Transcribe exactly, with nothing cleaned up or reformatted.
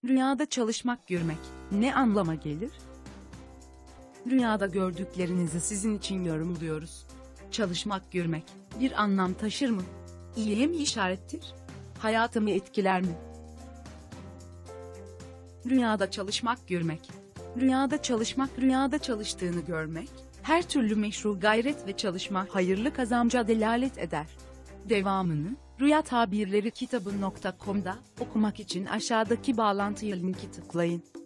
Rüyada çalışmak görmek ne anlama gelir? Rüyada gördüklerinizi sizin için yorumluyoruz. Çalışmak görmek bir anlam taşır mı? İyiye mi işarettir? Hayatımı etkiler mi? Rüyada çalışmak görmek. Rüyada çalışmak, rüyada çalıştığını görmek, her türlü meşru gayret ve çalışma hayırlı kazanca delalet eder. Devamını Rüya Tabirleri Kitabı nokta com'da okumak için aşağıdaki bağlantıya linki tıklayın.